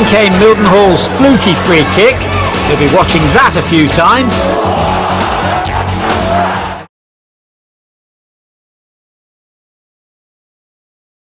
came Mildenhall's fluky free kick. You'll be watching that a few times.